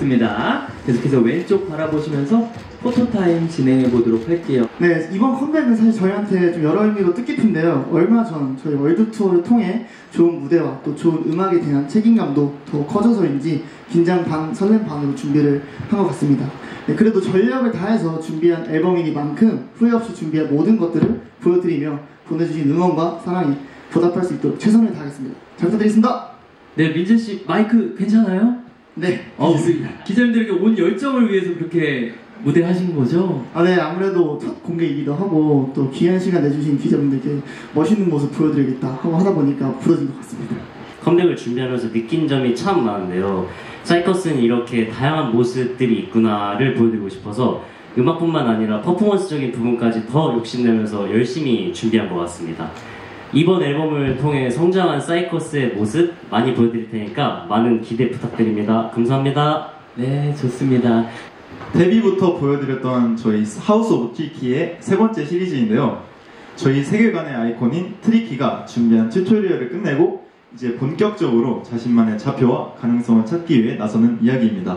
좋습니다. 계속해서 왼쪽 바라보시면서 포토타임 진행해 보도록 할게요. 네, 이번 컴백은 사실 저희한테 좀 여러 의미로 뜻깊은데요. 얼마 전 저희 월드 투어를 통해 좋은 무대와 또 좋은 음악에 대한 책임감도 더 커져서인지 긴장 반, 설렘 반으로 준비를 한 것 같습니다. 네, 그래도 전력을 다해서 준비한 앨범이니만큼 후회 없이 준비한 모든 것들을 보여드리며 보내주신 응원과 사랑이 보답할 수 있도록 최선을 다하겠습니다. 잘 부탁드리겠습니다. 네, 민재 씨 마이크 괜찮아요? 네, 기자님들에게 온 열정을 위해서 그렇게 무대 하신 거죠? 아, 네, 아무래도 첫 공개이기도 하고 또 귀한 시간 내주신 기자분들께 멋있는 모습 보여드리겠다 하고 하다 보니까 부러진 것 같습니다. 컴백을 준비하면서 느낀 점이 참 많은데요. 사이커스는 이렇게 다양한 모습들이 있구나를 보여드리고 싶어서 음악뿐만 아니라 퍼포먼스적인 부분까지 더 욕심내면서 열심히 준비한 것 같습니다. 이번 앨범을 통해 성장한 사이커스의 모습 많이 보여드릴 테니까 많은 기대 부탁드립니다. 감사합니다. 네, 좋습니다. 데뷔부터 보여드렸던 저희 하우스 오브 트리키의 세 번째 시리즈인데요. 저희 세계관의 아이콘인 트리키가 준비한 튜토리얼을 끝내고 이제 본격적으로 자신만의 좌표와 가능성을 찾기 위해 나서는 이야기입니다.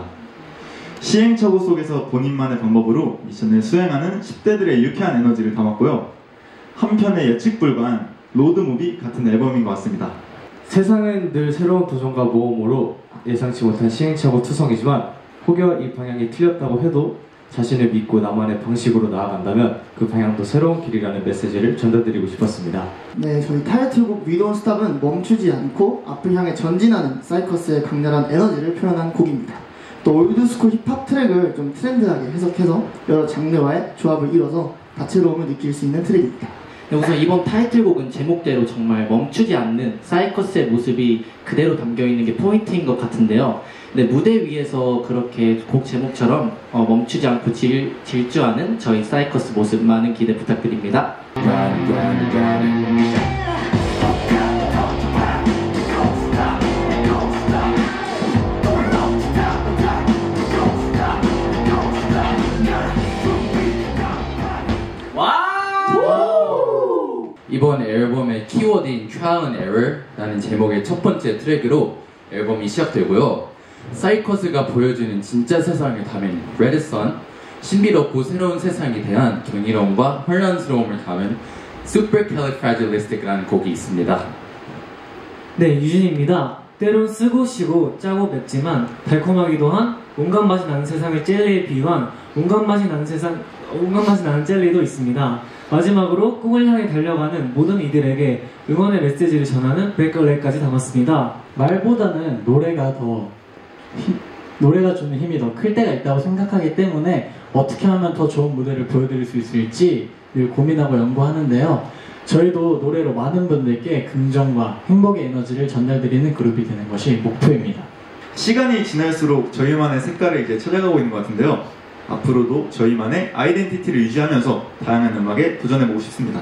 시행착오 속에서 본인만의 방법으로 미션을 수행하는 10대들의 유쾌한 에너지를 담았고요. 한편의 예측 불가한 로드무비 같은 앨범인 것 같습니다. 세상은 늘 새로운 도전과 모험으로 예상치 못한 시행착오 투성이지만 혹여 이 방향이 틀렸다고 해도 자신을 믿고 나만의 방식으로 나아간다면 그 방향도 새로운 길이라는 메시지를 전달드리고 싶었습니다. 네, 저희 타이틀곡 We Don't Stop은 멈추지 않고 앞을 향해 전진하는 사이커스의 강렬한 에너지를 표현한 곡입니다. 또 올드스쿨 힙합 트랙을 좀 트렌드하게 해석해서 여러 장르와의 조합을 이뤄서 다채로움을 느낄 수 있는 트랙입니다. 네, 우선 이번 타이틀곡은 제목대로 정말 멈추지 않는 사이커스의 모습이 그대로 담겨있는 게 포인트인 것 같은데요. 네, 무대 위에서 그렇게 곡 제목처럼 멈추지 않고 질주하는 저희 사이커스 모습 많은 기대 부탁드립니다. 이번 앨범의 키워드인 Trial and Error라는 제목의 첫 번째 트랙으로 앨범이 시작되고요. 사이커스가 보여주는 진짜 세상을 담은 Red Sun, 신비롭고 새로운 세상에 대한 경이로움과 혼란스러움을 담은 Supercalifragilistic라는 곡이 있습니다. 네, 유진입니다. 때론 쓰고 쉬고 짜고 맵지만 달콤하기도 한 온갖 맛이 나는 세상을 젤리에 비유한 온갖 맛이 나는 젤리도 있습니다. 마지막으로 꿈을 향해 달려가는 모든 이들에게 응원의 메시지를 전하는 Break a Leg까지 담았습니다. 말보다는 노래가 주는 힘이 더 클 때가 있다고 생각하기 때문에 어떻게 하면 더 좋은 무대를 보여드릴 수 있을지 늘 고민하고 연구하는데요. 저희도 노래로 많은 분들께 긍정과 행복의 에너지를 전달드리는 그룹이 되는 것이 목표입니다. 시간이 지날수록 저희만의 색깔을 이제 찾아가고 있는 것 같은데요. 앞으로도 저희만의 아이덴티티를 유지하면서 다양한 음악에 도전해보고 싶습니다.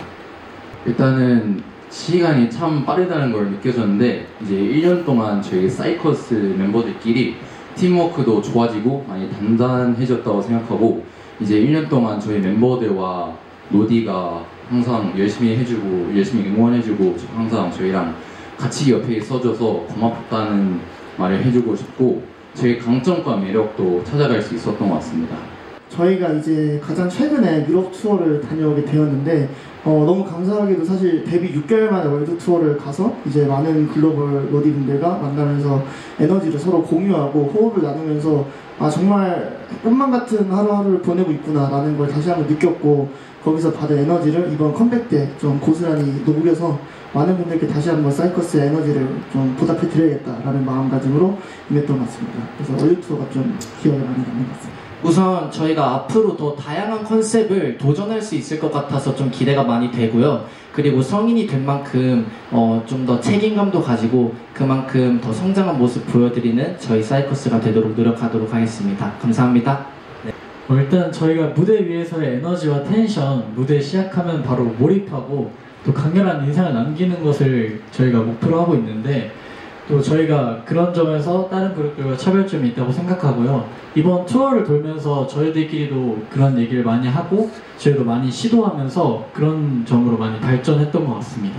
일단은 시간이 참 빠르다는 걸 느껴졌는데 이제 1년 동안 저희 사이커스 멤버들끼리 팀워크도 좋아지고 많이 단단해졌다고 생각하고 이제 1년 동안 저희 멤버들과 노디가 항상 열심히 해주고 열심히 응원해주고 항상 저희랑 같이 옆에 있어줘서 고맙다는 말을 해주고 싶고 저희 강점과 매력도 찾아갈 수 있었던 것 같습니다. 저희가 이제 가장 최근에 유럽 투어를 다녀오게 되었는데 너무 감사하게도 사실 데뷔 6개월 만에 월드 투어를 가서 이제 많은 글로벌 로디분들과 만나면서 에너지를 서로 공유하고 호흡을 나누면서 아 정말 꿈만 같은 하루하루를 보내고 있구나 라는 걸 다시 한번 느꼈고 거기서 받은 에너지를 이번 컴백 때 좀 고스란히 녹여서 많은 분들께 다시 한번 사이커스의 에너지를 좀 보답해 드려야겠다라는 마음가짐으로 임했던 것 같습니다. 그래서 월드 투어가 좀 기억에 많이 남는 것 같습니다. 우선 저희가 앞으로 더 다양한 컨셉을 도전할 수 있을 것 같아서 좀 기대가 많이 되고요. 그리고 성인이 된 만큼 좀 더 책임감도 가지고 그만큼 더 성장한 모습 보여드리는 저희 사이커스가 되도록 노력하도록 하겠습니다. 감사합니다. 네. 일단 저희가 무대 위에서의 에너지와 텐션, 무대 시작하면 바로 몰입하고 또 강렬한 인상을 남기는 것을 저희가 목표로 하고 있는데 또 저희가 그런 점에서 다른 그룹들과 차별점이 있다고 생각하고요. 이번 투어를 돌면서 저희들끼리도 그런 얘기를 많이 하고 저희도 많이 시도하면서 그런 점으로 많이 발전했던 것 같습니다.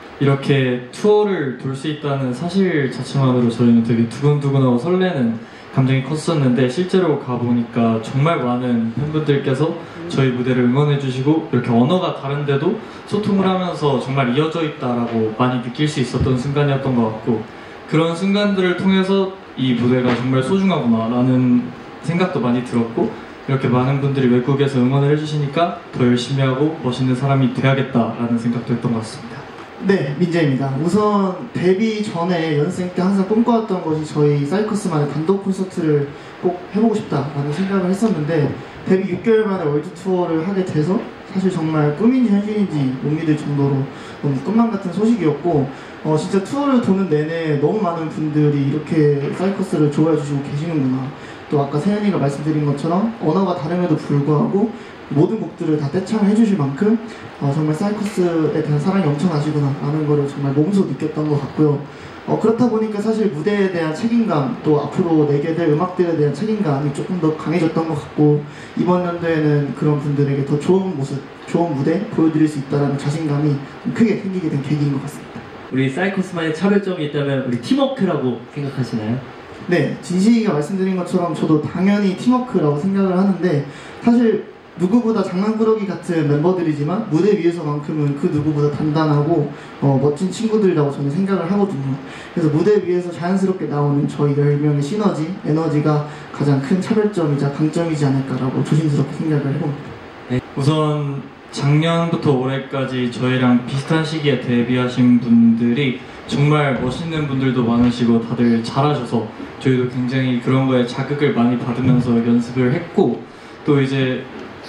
이렇게 투어를 돌 수 있다는 사실 자체만으로 저희는 되게 두근두근하고 설레는 감정이 컸었는데 실제로 가보니까 정말 많은 팬분들께서 저희 무대를 응원해주시고 이렇게 언어가 다른데도 소통을 하면서 정말 이어져 있다라고 많이 느낄 수 있었던 순간이었던 것 같고, 그런 순간들을 통해서 이 무대가 정말 소중하구나라는 생각도 많이 들었고, 이렇게 많은 분들이 외국에서 응원을 해주시니까 더 열심히 하고 멋있는 사람이 돼야겠다라는 생각도 했던 것 같습니다. 네, 민재입니다. 우선 데뷔 전에 연습생 때 항상 꿈꿔왔던 것이 저희 사이커스만의 단독 콘서트를 꼭 해보고 싶다라는 생각을 했었는데, 데뷔 6개월 만에 월드 투어를 하게 돼서 사실 정말 꿈인지 현실인지 못 믿을 정도로 너무 꿈만 같은 소식이었고, 진짜 투어를 도는 내내 너무 많은 분들이 이렇게 사이커스를 좋아해 주시고 계시는구나, 또 아까 세연이가 말씀드린 것처럼 언어가 다름에도 불구하고 모든 곡들을 다 떼창을 해주실 만큼 정말 사이커스에 대한 사랑이 엄청나시구나 라는 거를 정말 몸소 느꼈던 것 같고요. 그렇다 보니까 사실 무대에 대한 책임감, 또 앞으로 내게 될 음악들에 대한 책임감이 조금 더 강해졌던 것 같고, 이번 연도에는 그런 분들에게 더 좋은 모습, 좋은 무대 보여드릴 수 있다는 자신감이 크게 생기게 된 계기인 것 같습니다. 우리 사이커스만의 차별점이 있다면 우리 팀워크라고 생각하시나요? 네, 진식이가 말씀드린 것처럼 저도 당연히 팀워크라고 생각을 하는데, 사실 누구보다 장난꾸러기 같은 멤버들이지만 무대 위에서만큼은 그 누구보다 단단하고 멋진 친구들이라고 저는 생각을 하거든요. 그래서 무대 위에서 자연스럽게 나오는 저희 10명의 시너지, 에너지가 가장 큰 차별점이자 강점이지 않을까라고 조심스럽게 생각을 해봅니다. 네, 우선 작년부터 올해까지 저희랑 비슷한 시기에 데뷔하신 분들이 정말 멋있는 분들도 많으시고 다들 잘하셔서 저희도 굉장히 그런 거에 자극을 많이 받으면서 연습을 했고, 또 이제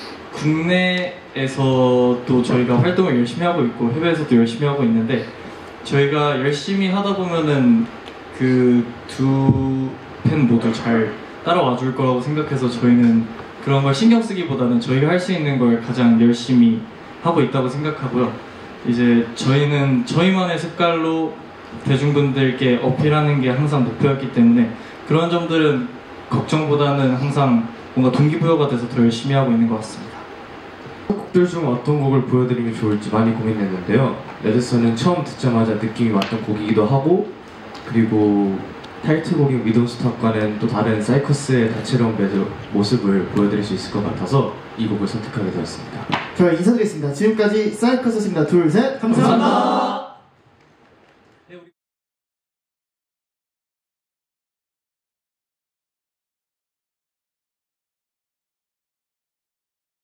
국내에서도 저희가 활동을 열심히 하고 있고 해외에서도 열심히 하고 있는데, 저희가 열심히 하다 보면은 그 두 팬 모두 잘 따라와 줄 거라고 생각해서 저희는 그런 걸 신경 쓰기보다는 저희가 할 수 있는 걸 가장 열심히 하고 있다고 생각하고요. 이제 저희는 저희만의 색깔로 대중분들께 어필하는 게 항상 목표였기 때문에 그런 점들은 걱정보다는 항상 뭔가 동기부여가 돼서 더 열심히 하고 있는 것 같습니다. 곡들 중 어떤 곡을 보여드리면 좋을지 많이 고민했는데요. 레드선은 처음 듣자마자 느낌이 왔던 곡이기도 하고, 그리고 타이틀곡인 위도우스탑과는 또 다른 사이커스의 다채로운 모습을 보여드릴 수 있을 것 같아서 이 곡을 선택하게 되었습니다. 저희 인사드리겠습니다. 지금까지 사이커스였습니다. 둘, 셋, 감사합니다.